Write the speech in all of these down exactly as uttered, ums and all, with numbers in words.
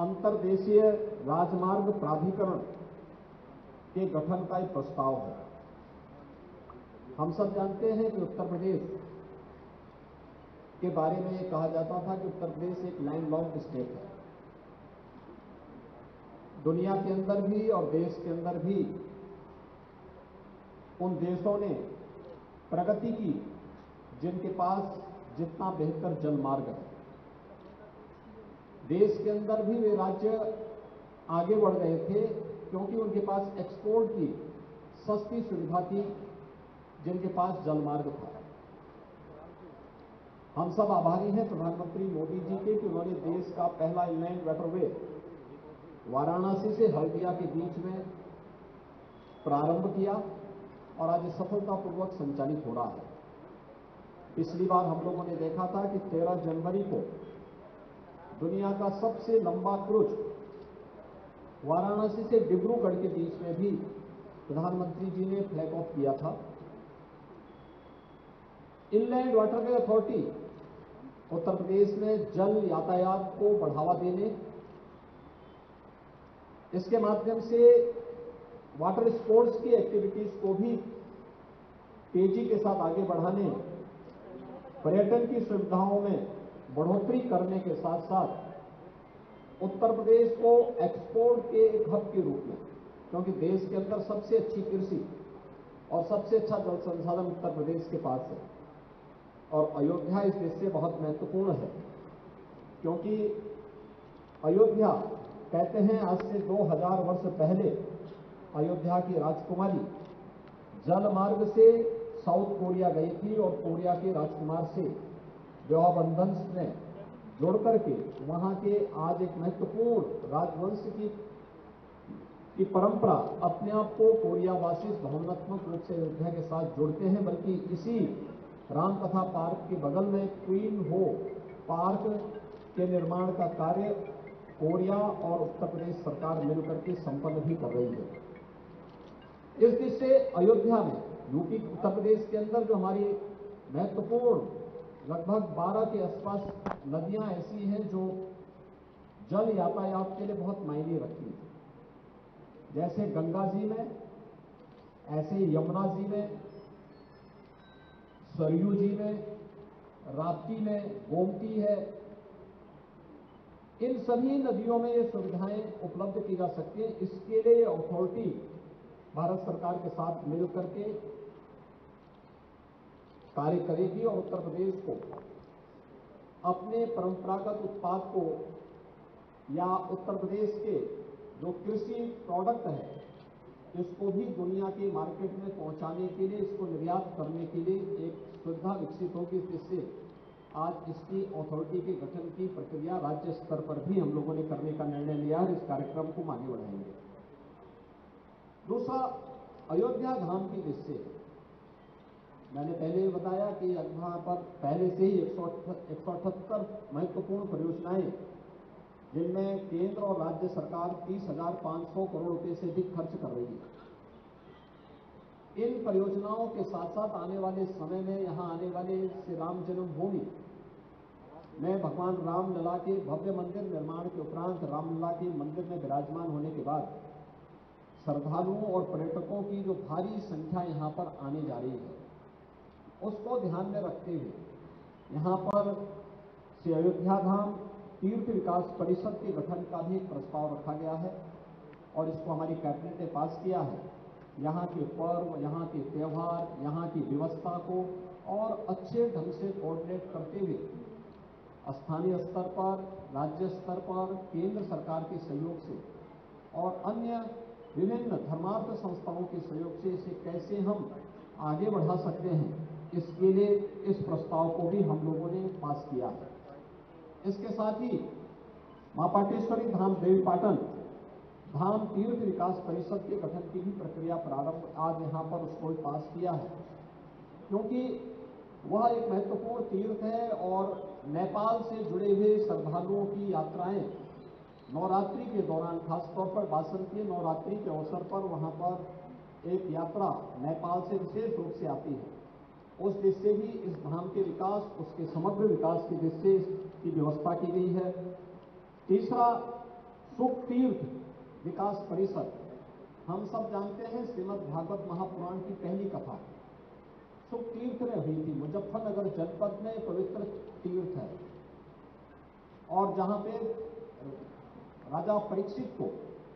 अंतर्देशीय राजमार्ग प्राधिकरण के गठन का एक प्रस्ताव है। हम सब जानते हैं कि उत्तर प्रदेश के बारे में ये कहा जाता था कि उत्तर प्रदेश एक लैंडलॉक्ड स्टेट है। दुनिया के अंदर भी और देश के अंदर भी उन देशों ने प्रगति की जिनके पास जितना बेहतर जलमार्ग है। देश के अंदर भी वे राज्य आगे बढ़ गए थे क्योंकि उनके पास एक्सपोर्ट की सस्ती सुविधा थी, जिनके पास जलमार्ग था। हम सब आभारी हैं प्रधानमंत्री मोदी जी के कि उन्होंने देश का पहला इनलैंड वाटरवे वाराणसी से हल्दिया के बीच में प्रारंभ किया और आज सफलतापूर्वक संचालित हो रहा है। पिछली बार हम लोगों ने देखा था कि तेरह जनवरी को दुनिया का सबसे लंबा क्रूज वाराणसी से डिब्रूगढ़ के बीच में भी प्रधानमंत्री जी ने फ्लैग ऑफ किया था। Inland waterway authority Uttar Pradesh में जल यातायात को बढ़ावा देने, इसके माध्यम से वाटर स्पोर्ट्स की एक्टिविटीज को भी तेजी के साथ आगे बढ़ाने, पर्यटन की सुविधाओं में बढ़ोतरी करने के साथ साथ उत्तर प्रदेश को एक्सपोर्ट के एक हब के रूप में, क्योंकि देश के अंदर सबसे अच्छी कृषि और सबसे अच्छा जल संसाधन उत्तर प्रदेश के पास है और अयोध्या इस देश से बहुत महत्वपूर्ण है, क्योंकि अयोध्या कहते हैं आज से दो हज़ार वर्ष पहले अयोध्या की राजकुमारी जल मार्ग से साउथ कोरिया गई थी और कोरिया के राजकुमार से विवाह बंधन में जोड़ करके वहां के आज एक महत्वपूर्ण राजवंश की की परंपरा अपने आप को कोरियावासी भावनात्मक रूप से अयोध्या के साथ जोड़ते हैं। बल्कि इसी रामकथा पार्क के बगल में क्वीन हो पार्क के निर्माण का कार्य कोरिया और उत्तर प्रदेश सरकार मिलकर के संपन्न भी कर रही है। इस दृष्टि से अयोध्या में यूपी उत्तर प्रदेश के अंदर जो हमारी महत्वपूर्ण लगभग बारह के आसपास नदियां ऐसी हैं जो जल यातायात के लिए बहुत मायने रखती हैं, जैसे गंगा जी में, ऐसे ही यमुना जी में, सरयू जी में, राप्ती में, गोमती है। इन सभी नदियों में ये सुविधाएं उपलब्ध की जा सकती हैं। इसके लिए अथॉरिटी भारत सरकार के साथ मिलकर के कार्य करेगी और उत्तर प्रदेश को अपने परंपरागत उत्पाद को या उत्तर प्रदेश के जो कृषि प्रोडक्ट है इसको भी दुनिया के मार्केट में पहुंचाने के लिए, इसको निर्यात करने के लिए एक सुविधा विकसित होगी, जिससे आज इसकी अथॉरिटी के गठन की प्रक्रिया राज्य स्तर पर भी हम लोगों ने करने का निर्णय लिया है। इस कार्यक्रम को आगे बढ़ाएंगे। दूसरा, अयोध्या धाम की दृष्टि से मैंने पहले बताया कि यहाँ पर पहले से ही एक सौ अठहत्तर महत्वपूर्ण परियोजनाएं, जिनमें केंद्र और राज्य सरकार तीस हजार पांच सौ करोड़ रुपए से अधिक खर्च कर रही है। इन परियोजनाओं के साथ साथ आने वाले समय में यहाँ आने वाले श्री राम जन्मभूमि में भगवान रामलला के भव्य मंदिर निर्माण के उपरांत रामलला के मंदिर में विराजमान होने के बाद श्रद्धालुओं और पर्यटकों की जो भारी संख्या यहाँ पर आने जा रही है, उसको ध्यान में रखते हुए यहाँ पर श्री अयोध्या धाम तीर्थ विकास परिषद के गठन का भी एक प्रस्ताव रखा गया है और इसको हमारी कैबिनेट ने पास किया है। यहाँ के पर्व, यहाँ के त्यौहार, यहाँ की व्यवस्था को और अच्छे ढंग से कोऑर्डिनेट करते हुए स्थानीय स्तर पर, राज्य स्तर पर, केंद्र सरकार के सहयोग से और अन्य विभिन्न धर्मार्थ संस्थाओं के सहयोग से इसे कैसे हम आगे बढ़ा सकते हैं, इसके लिए इस प्रस्ताव को भी हम लोगों ने पास किया है। इसके साथ ही मां पाटेश्वरी धाम देवीपाटन धाम तीर्थ विकास परिषद के गठन की भी प्रक्रिया प्रारंभ आज यहाँ पर उसको भी पास किया है, क्योंकि वह एक महत्वपूर्ण तीर्थ है और नेपाल से जुड़े हुए श्रद्धालुओं की यात्राएं नवरात्रि के दौरान, खासतौर पर बासंतीय नवरात्रि के अवसर पर वहाँ पर एक यात्रा नेपाल से विशेष रूप से आती है। उस दृष्टि से भी इस धाम के विकास, उसके समग्र विकास की दृष्टि से इसकी व्यवस्था की गई है। तीसरा, सुख तीर्थ विकास परिषद, हम सब जानते हैं श्रीमद् भागवत महापुराण की पहली कथा सुख तीर्थ में हुई थी। मुजफ्फरनगर जनपद में पवित्र तीर्थ है और जहां पे राजा परीक्षित को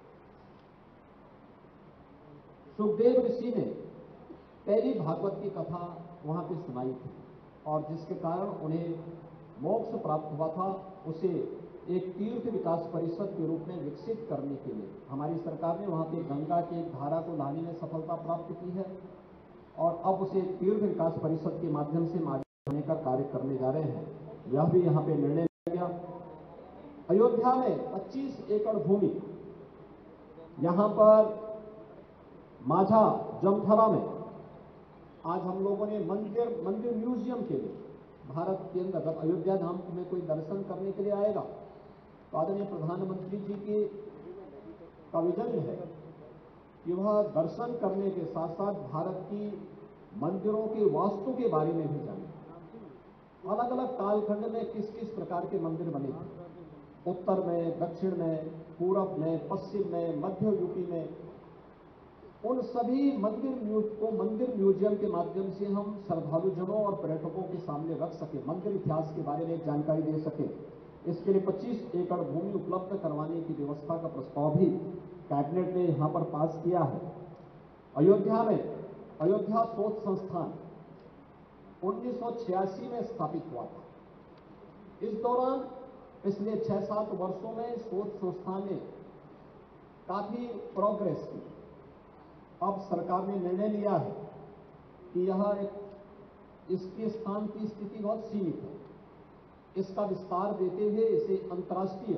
सुखदेव ऋषि ने पहली भागवत की कथा वहां पे सुनाई थी और जिसके कारण उन्हें मोक्ष प्राप्त हुआ था। उसे एक तीर्थ विकास परिषद के रूप में विकसित करने के लिए हमारी सरकार ने वहां पे गंगा की एक धारा को लाने में सफलता प्राप्त की है और अब उसे तीर्थ विकास परिषद के माध्यम से आगे बढ़ाने का कार्य करने जा रहे हैं। यह भी यहाँ पे निर्णय लिया गया। अयोध्या में पच्चीस एकड़ भूमि, यहां पर माझा जमथरा में आज हम लोगों ने मंदिर मंदिर म्यूजियम के लिए भारत के अंदर जब अयोध्या धाम में कोई दर्शन करने के लिए आएगा तो आदरणीय प्रधानमंत्री जी की का विजन है कि वह दर्शन करने के साथ साथ भारत की मंदिरों के वास्तु के बारे में भी जाने। अलग अलग कालखंड में किस किस प्रकार के मंदिर बने थे, उत्तर में, दक्षिण में, पूरब में, पश्चिम में, मध्य यूपी में, उन सभी मंदिर म्यूज को मंदिर म्यूजियम के माध्यम से हम श्रद्धालुजनों और पर्यटकों के सामने रख सके, मंदिर इतिहास के बारे में जानकारी दे सके। इसके लिए पच्चीस एकड़ भूमि उपलब्ध करवाने की व्यवस्था का प्रस्ताव भी कैबिनेट ने यहां पर पास किया है। अयोध्या में अयोध्या शोध संस्थान उन्नीस सौ छियासी में स्थापित हुआ था। इस दौरान पिछले छह सात वर्षों में शोध संस्थान ने काफी प्रोग्रेस की। अब सरकार ने निर्णय लिया है कि यह एक इसके स्थान की स्थिति बहुत सीमित है, इसका विस्तार देते हुए इसे अंतर्राष्ट्रीय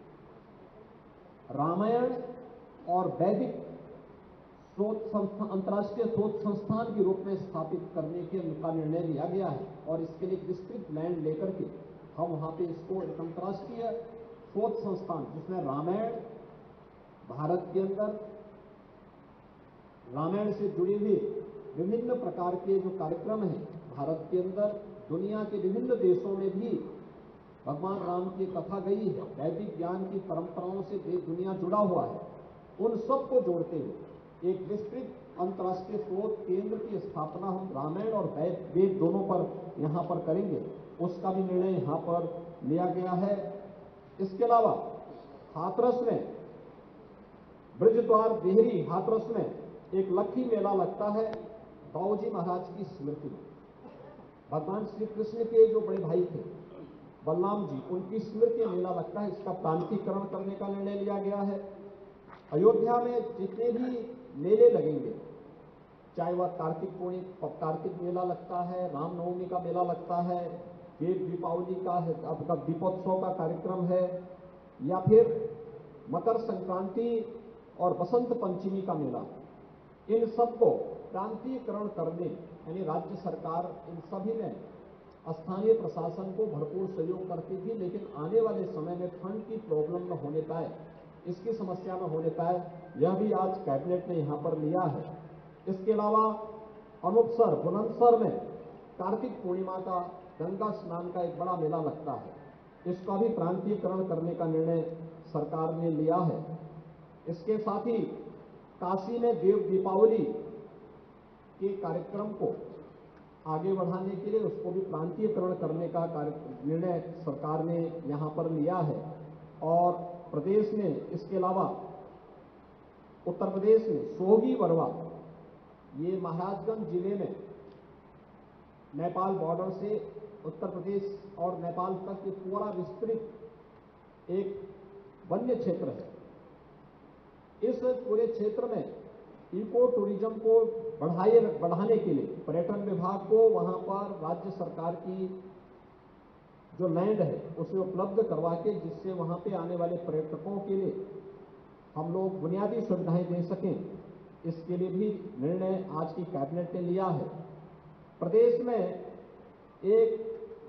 रामायण और वैदिक शोध संस्थान अंतर्राष्ट्रीय शोध संस्थान के रूप में स्थापित करने के का निर्णय लिया गया है और इसके लिए विस्तृत लैंड लेकर के हम वहां पे इसको एक अंतर्राष्ट्रीय शोध संस्थान जिसमें रामायण, भारत के अंदर रामायण से जुड़े हुए विभिन्न प्रकार के जो कार्यक्रम हैं, भारत के अंदर दुनिया के विभिन्न देशों में भी भगवान राम की कथा गई है, वैदिक ज्ञान की परंपराओं से देश दुनिया जुड़ा हुआ है, उन सबको जोड़ते हुए एक विस्तृत अंतर्राष्ट्रीय शोध केंद्र की स्थापना हम रामायण और वेद दोनों पर यहाँ पर करेंगे, उसका भी निर्णय यहाँ पर लिया गया है। इसके अलावा हाथरस में ब्रजद्वार देहरी हाथरस में एक लक्खी मेला लगता है दाऊजी महाराज की स्मृति में। भगवान श्री कृष्ण के जो बड़े भाई थे बलराम जी, उनकी स्मृति मेला लगता है, इसका प्रांतीकरण करने का निर्णय लिया गया है। अयोध्या में जितने भी मेले लगेंगे, चाहे वह कार्तिक पूर्णिमा कार्तिक मेला लगता है, रामनवमी का मेला लगता है, देव दीपावली का है, आपका दीपोत्सव का कार्यक्रम है, या फिर मकर संक्रांति और बसंत पंचमी का मेला, इन सबको प्रांतीयकरण करने यानी राज्य सरकार इन सभी में स्थानीय प्रशासन को भरपूर सहयोग करती थी, लेकिन आने वाले समय में फंड की प्रॉब्लम न होने पाए, इसकी समस्या न होने पाए, यह भी आज कैबिनेट ने यहाँ पर लिया है। इसके अलावा अमुकसर बुलंदशहर में कार्तिक पूर्णिमा का गंगा स्नान का एक बड़ा मेला लगता है, इसका भी प्रांतीयकरण करने का निर्णय सरकार ने लिया है। इसके साथ ही काशी में देव दीपावली के कार्यक्रम को आगे बढ़ाने के लिए उसको भी प्रांतीयकरण करने का निर्णय सरकार ने यहाँ पर लिया है। और प्रदेश में इसके अलावा उत्तर प्रदेश में सोगी वरवा, ये महाराजगंज जिले में नेपाल बॉर्डर से उत्तर प्रदेश और नेपाल तक ये पूरा विस्तृत एक वन्य क्षेत्र है। इस पूरे क्षेत्र में इको टूरिज्म को बढ़ाए बढ़ाने के लिए पर्यटन विभाग को वहां पर राज्य सरकार की जो लैंड है उसे उपलब्ध करवा के, जिससे वहां पे आने वाले पर्यटकों के लिए हम लोग बुनियादी सुविधाएं दे सकें, इसके लिए भी निर्णय आज की कैबिनेट ने लिया है। प्रदेश में एक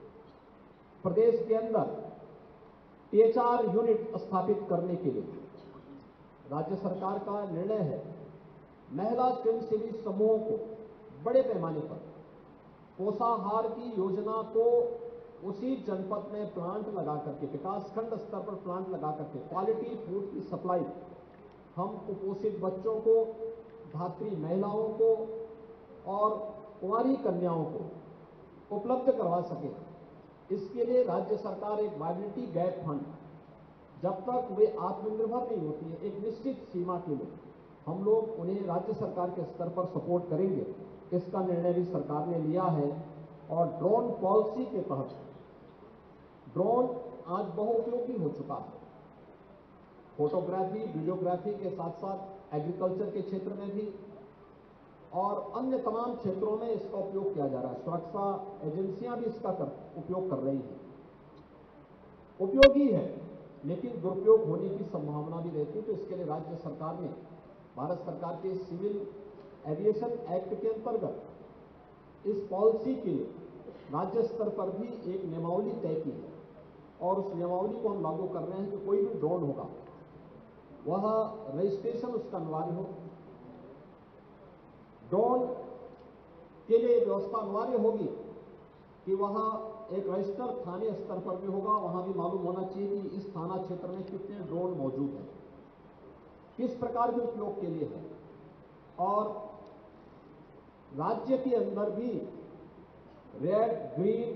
प्रदेश के अंदर टीएचआर यूनिट स्थापित करने के लिए राज्य सरकार का निर्णय है। महिला स्वयंसेवी समूहों को बड़े पैमाने पर पोषाहार की योजना को उसी जनपद में प्लांट लगा करके, विकासखंड स्तर पर प्लांट लगा करके क्वालिटी फूड की सप्लाई हम कुपोषित बच्चों को, धात्री महिलाओं को और कुंवारी कन्याओं को उपलब्ध करवा सके। इसके लिए राज्य सरकार एक वायबिलिटी गैप फंड, जब तक वे आत्मनिर्भर नहीं होती है, एक निश्चित सीमा के लिए हम लोग उन्हें राज्य सरकार के स्तर पर सपोर्ट करेंगे, इसका निर्णय भी सरकार ने लिया है। और ड्रोन पॉलिसी के तहत ड्रोन आज बहुउपयोगी हो चुका है। फोटोग्राफी, वीडियोग्राफी के साथ साथ एग्रीकल्चर के क्षेत्र में भी और अन्य तमाम क्षेत्रों में इसका उपयोग किया जा रहा है। सुरक्षा एजेंसियां भी इसका कर, उपयोग कर रही हैं। उपयोगी है, लेकिन दुरुपयोग होने की संभावना भी रहती है। तो इसके लिए राज्य सरकार ने भारत सरकार के सिविल एविएशन एक्ट के अंतर्गत इस पॉलिसी के लिए राज्य स्तर पर भी एक नियमावली तय की है और उस नियमावली को हम लागू कर रहे हैं कि कोई भी ड्रोन होगा वह रजिस्ट्रेशन उसका अनिवार्य हो। ड्रोन के लिए व्यवस्था अनिवार्य होगी कि वह एक रजिस्टर थाने स्तर पर भी होगा, वहां भी मालूम होना चाहिए कि इस थाना क्षेत्र में कितने ड्रोन मौजूद हैं, किस प्रकार के उपयोग के लिए है। और राज्य के अंदर भी red, green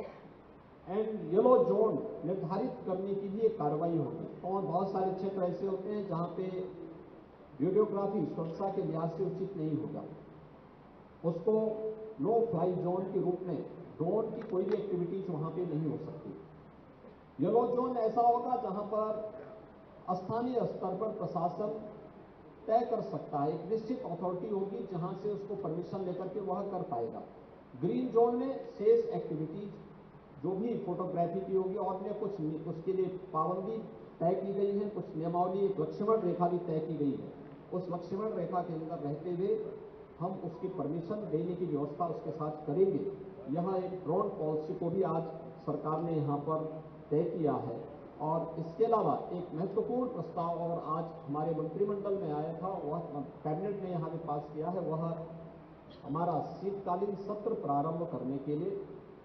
and yellow zone निर्धारित करने की भी एक कार्रवाई होगी। और बहुत सारे क्षेत्र ऐसे होते हैं जहां पे वीडियोग्राफी सुरक्षा के लिहाज से उचित नहीं होगा, उसको नो फ्लाई जोन के रूप में ड्रोन की कोई भी एक्टिविटीज वहां पे नहीं हो सकती। येलो जोन ऐसा होगा जहां पर स्थानीय स्तर पर प्रशासन तय कर सकता है, एक निश्चित अथॉरिटी होगी जहां से उसको परमिशन लेकर के वह कर पाएगा। ग्रीन जोन में शेष एक्टिविटीज जो भी फोटोग्राफी की होगी और में कुछ उसके लिए पाबंदी तय की गई है, कुछ नियमावली, एक लक्ष्मण रेखा भी तय की गई है। उस लक्ष्मण रेखा के अंदर रहते हुए हम उसकी परमिशन देने की व्यवस्था उसके साथ करेंगे। यह एक ड्रोन पॉलिसी को भी आज सरकार ने यहाँ पर तय किया है। और इसके अलावा एक महत्वपूर्ण प्रस्ताव और आज हमारे मंत्रिमंडल में आया था, वह कैबिनेट ने यहाँ पे पास किया है, वह हमारा शीतकालीन सत्र प्रारंभ करने के लिए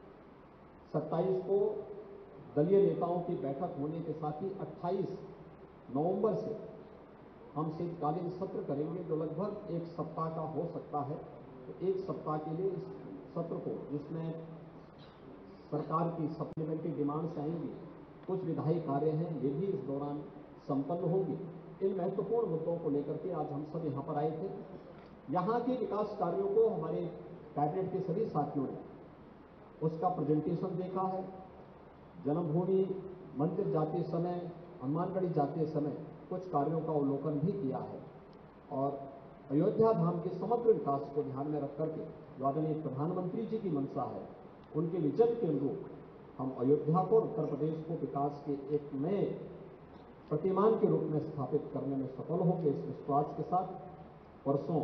सत्ताईस को दलीय नेताओं की बैठक होने के साथ ही अट्ठाईस नवंबर से हम शीतकालीन सत्र करेंगे, जो लगभग एक सप्ताह का हो सकता है। तो एक सप्ताह के लिए इस सत्र को, जिसमें सरकार की सप्लीमेंट्री डिमांड्स आएंगी, कुछ विधायी कार्य हैं, ये भी इस दौरान संपन्न होंगे। इन महत्वपूर्ण मुद्दों को लेकर के आज हम सब यहाँ पर आए थे। यहाँ के विकास कार्यों को हमारे कैबिनेट के सभी साथियों ने उसका प्रेजेंटेशन देखा है। जन्मभूमि मंदिर जाते समय, हनुमानगढ़ी जाते समय कुछ कार्यों का अवलोकन भी किया है और अयोध्या धाम के समग्र विकास को ध्यान में रख करके जो आदरणीय प्रधानमंत्री जी की मंशा है, उनके विजन के अनुरूप हम अयोध्या को, उत्तर प्रदेश को विकास के एक नए प्रतिमान के रूप में स्थापित करने में सफल होंगे। इस विश्वास के साथ परसों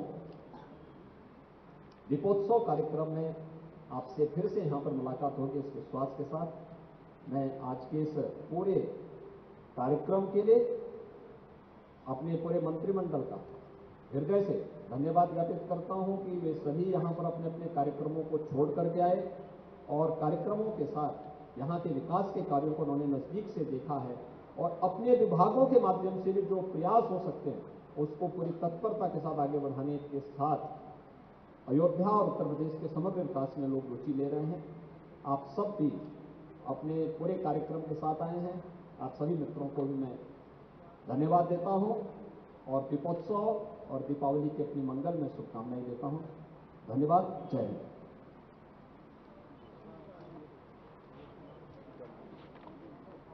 दीपोत्सव कार्यक्रम में आपसे फिर से यहाँ पर मुलाकात होगी। इस विश्वास के साथ मैं आज के इस पूरे कार्यक्रम के लिए अपने पूरे मंत्रिमंडल का हृदय से धन्यवाद ज्ञापित करता हूँ कि वे सभी यहाँ पर अपने अपने कार्यक्रमों को छोड़ करके आए और कार्यक्रमों के साथ यहाँ के विकास के कार्यों को उन्होंने नजदीक से देखा है और अपने विभागों के माध्यम से भी जो प्रयास हो सकते हैं उसको पूरी तत्परता के साथ आगे बढ़ाने के साथ अयोध्या और उत्तर प्रदेश के समग्र विकास में लोग रुचि ले रहे हैं। आप सब भी अपने पूरे कार्यक्रम के साथ आए हैं। आप सभी मित्रों को भी मैं धन्यवाद देता हूं और दीपोत्सव और दीपावली की अपनी मंगल में शुभकामनाएं देता हूं। धन्यवाद। जय हिंद।